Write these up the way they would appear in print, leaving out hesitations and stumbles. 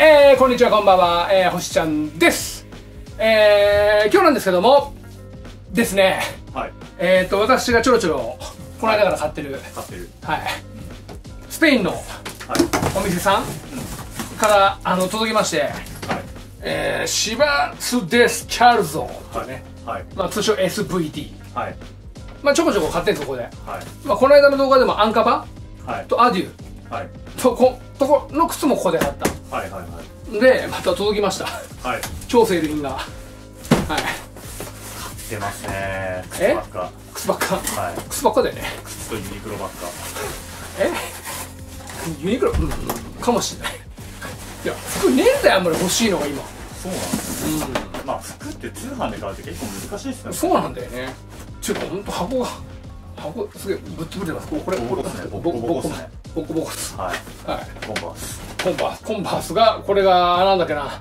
こんにちは、こんばんは、星ちゃんです。今日なんですけどもですね、 はい、 私がちょろちょろこの間から買ってる、はい、スペインのお店さんから届きまして、はい、シバス・デス・キャルゾというね、はい、まあ、通称 SVD、はい、まあちょこちょこ買ってるんです、ここで、はい、まあこの間の動画でもアンカバ、はい、とアデュー、はい、とこの靴もここで買った。はいはいはい。でまた届きました。はい。超セール品が。はい。買ってますね。靴ばっか。 靴ばっか。はい。靴ばっかだよね。 靴とユニクロばっか。 ユニクロ、かもしれない。いや服ねえんだよ、あんまり欲しいのが今。 そうなんですね。まあ服って通販で買うって結構難しいですね。 そうなんだよね。ちょっと本当箱すげえぶっつぶってます。これボコボコですね。ボコボコです。はいはい。コンバースがこれがなんだっけな、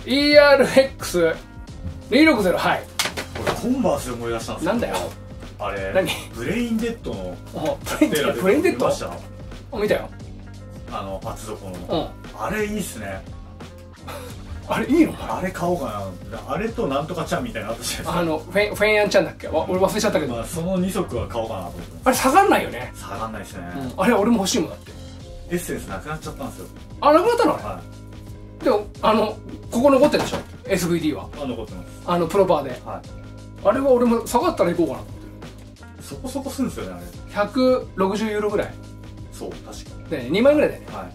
ERX260、はい。 これコンバースで思い出したんですよ。 なんだよあれ。 何？ ブレインデッドのブレインデッド見たよ。 厚底のあれいいっすね。 あれいいの？ あれ買おうかな。あれとなんとかちゃんみたいなのあったじゃないですか。 フェンヤンちゃんだっけ？俺忘れちゃったけど、 その2足は買おうかなと思って。 あれ下がんないよね。 下がんないですね。 あれ俺も欲しいもんだって。 エッセンスなくなっちゃったんですよ。 あ、なくなったの？はい。でもここ残ってるでしょ、 SVD は。 残ってます。 プロパーで。はい。あれは俺も下がったら行こうかなと思ってる。そこそこするんですよね、 あれ。160ユーロぐらい。 そう、確かに。 で2万円ぐらいだよね。はい。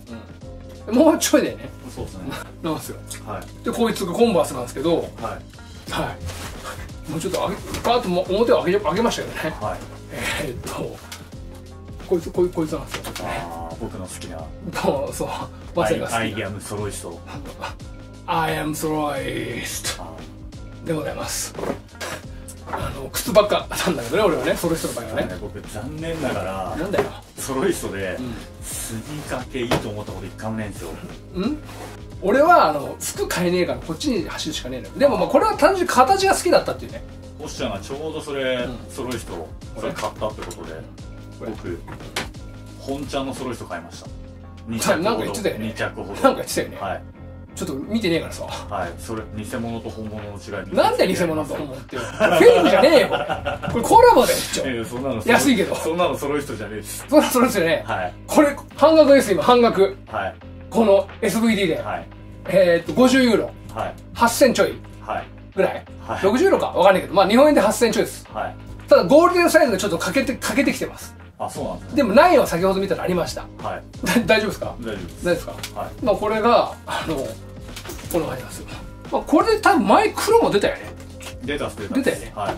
もうちょいだよね。 そうですね。 なんですよ。はい。でこいつがコンバースなんですけど、はいはい、もうちょっとパーッと表を上げましたけどね。はい。こいつなんですよ。 ああ、僕の好きな。 そう、まさにが好きな。 アイアムソロイスト。 I am soloist でございます。靴ばっかなんだけどね、俺はね、ソロイストの場合はね。 僕残念ながらなんだよ、 ソロイストでスニーカー系いいと思ったこと一回もないんですよ。 俺は服買えねえからこっちに走るしかねえのよ。でもまあこれは単純に形が好きだったっていうね。 星ちゃんがちょうどそれソロイストそれ買ったってことで、僕本ちゃんのソロイスト買いました。2着ほど。 なんか言ってたよね。 2着ほど。 なんか言ってたよね。 はい。 ちょっと見てねえからさ。はい。 それ偽物と本物の違い。 なんで偽物と本物ってフェイクじゃねえよこれ。これコラボだよ一応。 そんなの安いけど。 そんなのソロイストじゃねえです。 そんなソロイストじゃねえ。はい。これ半額です今、半額。はい。この SVD で。はい。50ユーロ。はい。8000ちょい。はい。ぐらい。はい。60ユーロかわかんないけど、まあ日本円で8000ちょいです。はい。ただゴールデンサイズがちょっと欠けてきてます。 あ、そうなんですね。 でも9は先ほど見たらありました。はい。大丈夫ですか？ 大丈夫です。 大丈夫ですか？はい。まあこれがこのありますよ。まあこれで多分前黒も出たよね。出たよね。はい。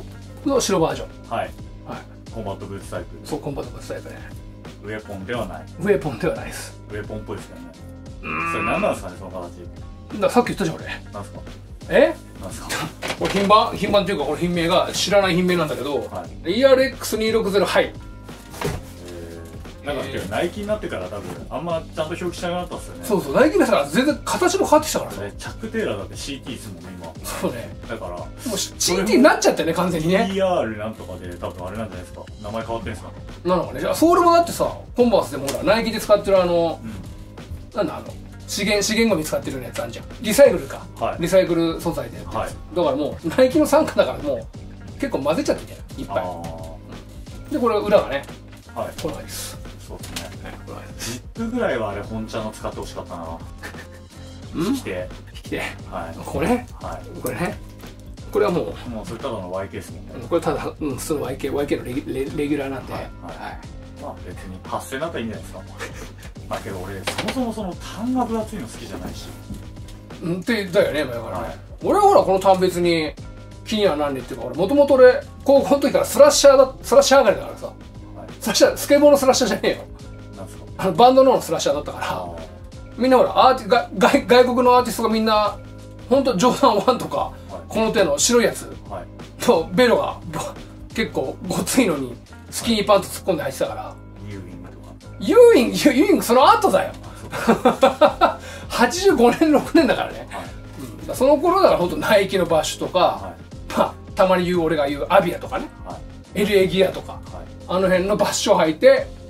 の白バージョン。はい。 はい。コンバットブーツタイプ。 そう、コンバットブーツタイプね。 ウェポンではない。 ウェポンではないです。 ウェポンっぽいですよね。それ何なんですかね、その形。 さっき言ったじゃん俺。 なんすか？ なんすか？これ品番っていうかこれ品名が知らない品名なんだけど、ERX260 はい。 なんかナイキになってから多分あんまちゃんと表記しなくなったんですよね。 そうそう、ナイキだから全然形も変わってきたからね。 チャック・テイラーだって CT ですもんね今。 そうね。 だからもう CT になっちゃってね、完全にね。 ER なんとかで多分あれなんじゃないですか、名前変わってんすか。 なのかね。じゃあソールもだってさ、コンバースでもほらナイキで使ってるなんだ資源ゴミ使ってるやつあるじゃん。リサイクルか、リサイクル素材でやってるやつだから、もうナイキの傘下だからもう結構混ぜちゃってんじゃない、いっぱい。でこれ裏がね、この辺です。 そうですね。ジップぐらいはあれ本茶の使ってほしかったな。引き手。はい。これね。これはもうそれただの YK ですもんね。 これただ普通の YK のレギュラーなんで。はい。 まあ別に8000だったらいいんじゃないですか。まあけど俺そもそも単が分厚いの好きじゃないし。 ってだよね、だからね。俺はほらこの単別に気にはなんねえっていうか、俺もともと俺高校の時からスラッシャー上がりだからさ。スラッシャー、スケボーのスラッシャーじゃねえよ。なんすか？バンドのスラッシャーだったから、みんなほら外国のアーティストがみんな本当ジョーダン1とかこの手の白いやつとベロが結構ごついのにスキニーパンツ突っ込んで入ってたから。ユーイングその後だよ。85年6年だからね。その頃だから本当ナイキのバッシュとか、たまに俺が言うアビアとかね、LA ギアとか、あの辺のバッシュを履いて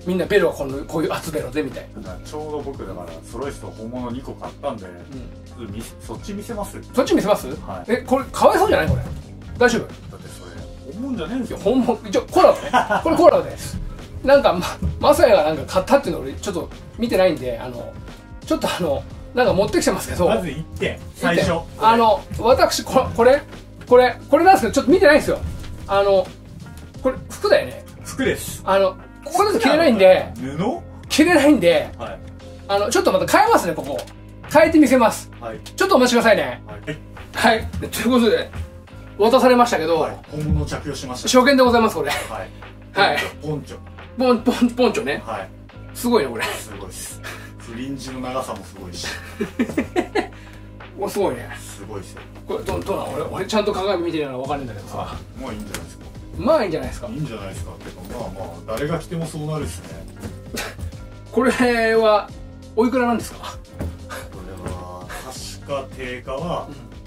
みんなベロはこういう厚ベロでみたいな。 ちょうど僕だからソロイスト本物2個買ったんで、そっち見せます？ そっち見せます？はい。これかわいそうじゃないこれ？大丈夫？だってそれ本物じゃねえんですよ。 本物、一応コラボね。これコラボです。なんかまさやがなんか買ったっていうの俺ちょっと見てないんで、ちょっとなんか持ってきてますけど。 まず1点最初。 私これなんですけどちょっと見てないんですよ。これ服だよね。 服です。 ここだと着れないんで。 布？ 着れないんで。 はい。 ちょっとまた変えますねここ。変えてみせます。はい。ちょっとお待ちくださいね。はい。はい。ということで渡されましたけど。 本物着用しました。 初見でございますこれ。はい。はい。 ポンチョ。 ポンチョね。はい。すごいねこれ。 すごいです。フリンジの長さもすごいし。 これすごいね。 すごいですよ。 これどうなの？俺ちゃんと鏡見てるのは分かるんだけどさ。 まあいいんじゃないですか。 まあいいんじゃないですか。 いいんじゃないですか。ってかまあ誰が着てもそうなるですね。 これはおいくらなんですか？これは確か定価は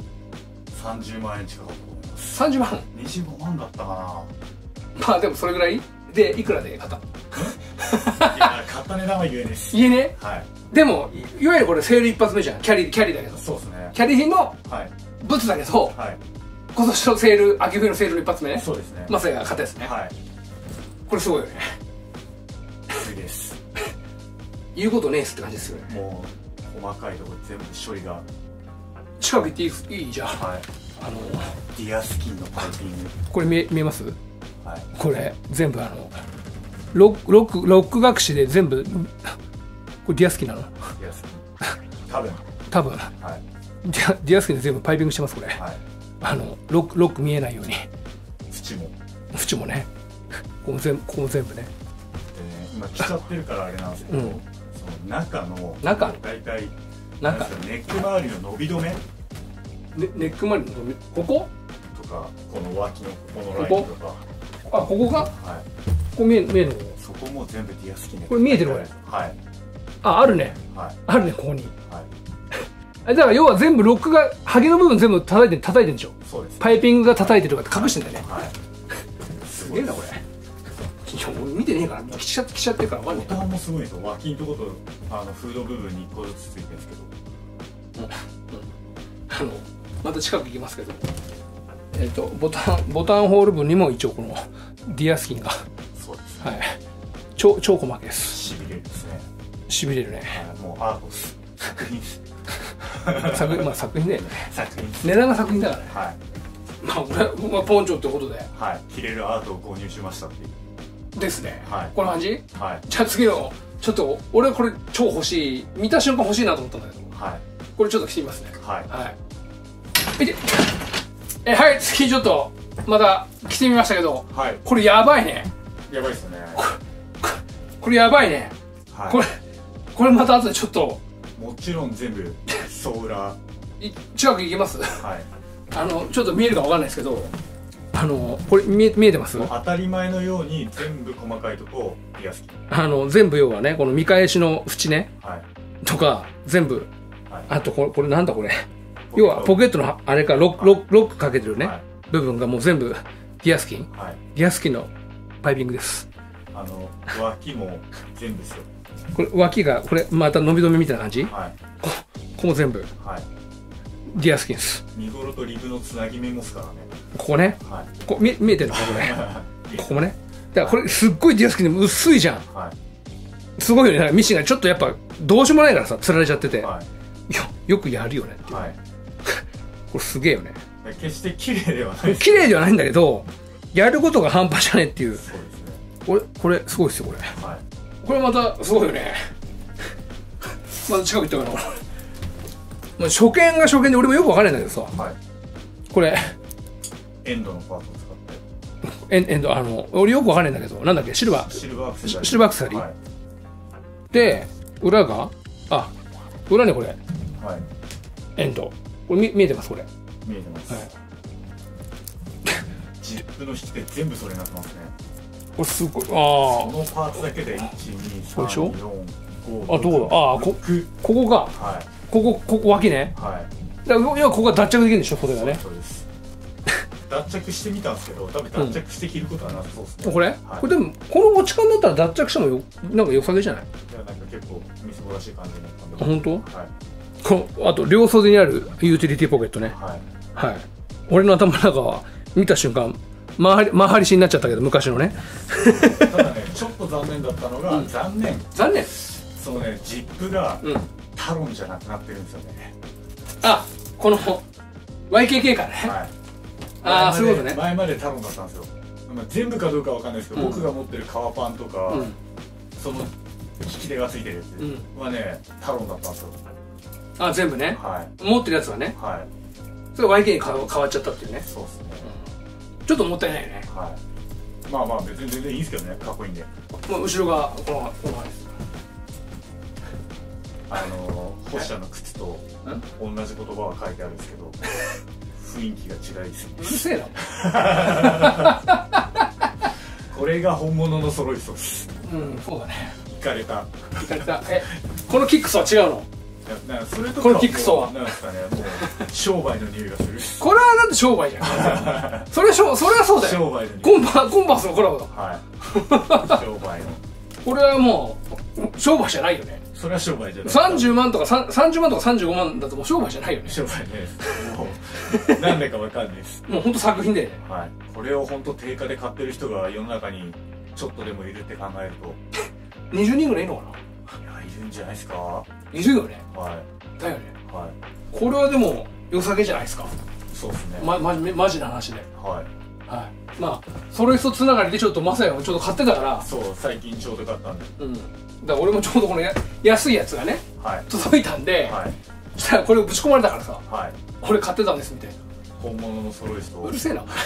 30万円近くだと思います。 30万 ？25万だったかな。まあでもそれぐらいでいくらで買った？ いや買った値段は言えです。 言えね。 はい。 でもいわゆるこれセール一発目じゃん。キャリーだけど。 そうですね。 キャリー品のブツだけど、今年のセール、秋冬のセールの一発目ね。 そうですね。 まさやが買ったやつね。はい。これすごいよね。 すごいです。 言うことねえっすって感じですよね。 もう細かいところ全部処理が。 近く行っていいじゃん。はい。 ディアスキンのパイピング。 これ見えます？はい。これ全部ロック隠しで全部。これディアスキンなの？ディアスキン。多分。はい。ディアスキンで全部パイピングしてますこれ。はい。ロック見えないように。縁もね。ここも全部ね。 今着ちゃってるからあれなんですけど、その中の大体ネック周りの伸び止め。 ネック周りの伸びここ？ とかこの脇のここのラインとか。 あ、ここが？はい。ここ見えるの？ そこも全部ディアスキンで。 これ見えてるこれ。 はい。 あるね。あるね、ここに。だから要は全部ロックが、ハゲの部分全部叩いてんでしょ。そうです。パイピングが叩いてるから隠してんだよね。すげえな、これ。見てねえから、来ちゃってるから分かんない。 ボタンもすごいですよ。脇のとこと、フード部分に1個ずつついてるんですけど。 また近く行きますけど。ボタンホール分にも一応この、ディアスキンが。そうですね。はい。超細かいです。 しびれるですね。 しびれるね。 もうアートです。作品です。 作品だよね。 作品。 値段が作品だからね。はい。まあこれポンチョってことで。 はい。着れるアートを購入しましたっていう。 ですね。はい。この感じ？はい。じゃあ次のちょっと俺これ超欲しい、見た瞬間欲しいなと思ったんだけど。はい。これちょっと着てみますね。はい。はい。はい、次ちょっとまた着てみましたけど。はい。これやばいね。 やばいっすね。 これやばいね。はい。これまた後でちょっと。 もちろん全部ソーラー近く行きます？はい。ちょっと見えるかわかんないですけど、これ見えてます？ 当たり前のように全部細かいとこディアスキン。 全部要はね、この見返しの縁ね、とか全部、あとこれなんだこれ、要はポケットのあれかロックかけてるね部分がもう全部ディアスキン、ディアスキンのパイピングです。 脇も全部ですよ。 これ脇がこれまた伸び止めみたいな感じ？はい。ここも全部。はい。ディアスキンです。 身ごろとリブのつなぎ目もすからね。 ここね。はい。こ見えてるのかこれ。ここもね。だからこれすっごいディアスキンでも薄いじゃん。はい。すごいよね。だからミシンがちょっとやっぱどうしようもないからさ、つられちゃってて。はい。よくやるよねっていう。はい。これすげえよね。 決して綺麗ではない。 綺麗ではないんだけど、やることが半端じゃねえっていう。そうですね。これすごいですよこれ。はい。これまたすごいよね。また近く行ったかな。もう初見で俺もよくわかんないんだけどさ。はい。これエンドのパーツを使って。 エンド俺よくわかんないんだけど、なんだっけ、シルバーアクセサリー。で裏が裏にこれ。はい。エンド。これ見えてますこれ。 見えてます。はい。ジップの引き手全部それになってますね。 これすごい。そのパーツだけで1、2、3、4、5、 どこだ？ここが。はい。ここ脇ね。はい。だから要はここが脱着できるんでしょ、袖がね。 そうです。 脱着してみたんですけど、多分脱着して着ることはなさそうですね。 これこれでもこの落ち感だったら脱着してもなんか良さげじゃない？ いや、なんか結構みすぼらしい感じになったんで。 本当？あと両袖にあるユーティリティポケットね。はい。俺の頭の中は見た瞬間マーハリシになっちゃったけど、昔のね。 ただね、ちょっと残念だったのが、残念、そのね、ジップがタロンじゃなくなってるんですよね。 あ、この YKK からね。ああ、そういうことね。 前までタロンだったんですよ。全部かどうかわかんないですけど、僕が持ってる革パンとか、その引き手がついてるやつはね、タロンだったんですよ。 あ、全部ね。持ってるやつはね。それ YK に変わっちゃったっていうね。そうですね。ちょっともったいないよね。 まあまあ別に全然いいですけどね、かっこいいんで。 後ろがこの前です。 星ちゃんの靴と同じ言葉は書いてあるんですけど、雰囲気が違いすぎて。 うるせえな。 これが本物のソロイストです。 そうだね。 いかれた。 このキックスは違うの？このキックスはなんですかね、もう商売の匂いがする。 これはだって商売じゃん。それはそうだよ。商売の匂い。コンパスのコラボだ。商売の。これはもう商売じゃないよね。 それは商売じゃない。 30万とか35万だともう商売じゃないよね。 商売ね。もうなんでかわかんないです。 もう本当作品で。 これを本当定価で買ってる人が世の中にちょっとでもいるって考えると、 20人ぐらいいるのかな。 いるんじゃないですか。 いるよね。だよね。これはでも良さげじゃないですか。 そうですね。 マジな話で。まあソロイストつながりでちょっとマサヤをちょっと買ってたから。そう、 最近ちょうど買ったんで。 だから俺もちょうどこの安いやつがね届いたんで、そしたらこれをぶち込まれたからさ、俺買ってたんですみたいな。 本物のソロイスト。 うるせえな。ま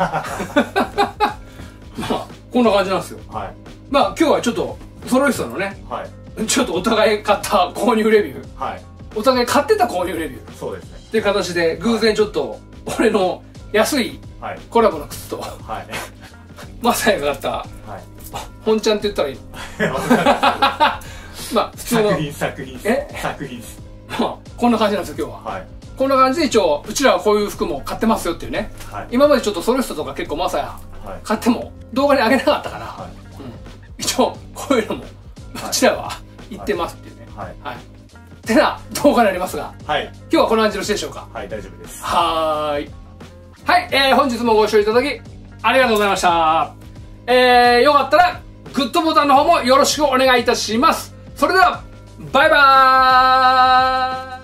あこんな感じなんですよ。まあ今日はちょっとソロイストのね、ちょっとお互い買った購入レビュー、お互い買ってた購入レビュー、そうですねっていう形で偶然ちょっと俺の安いコラボの靴とマサヤが買った本ちゃんって言ったらいいの？まあ普通の作品まあこんな感じなんですよ今日は。こんな感じで一応うちらはこういう服も買ってますよっていうね。今までちょっとソロイストとか結構マサヤ買っても動画に上げなかったから、一応こういうのもうちらは言ってますっていうね。ってな動画になりますが、今日はこんな感じよろしいでしょうか？大丈夫です。はい、本日もご視聴いただきありがとうございました。よかったらグッドボタンの方もよろしくお願いいたします。それではバイバーイ。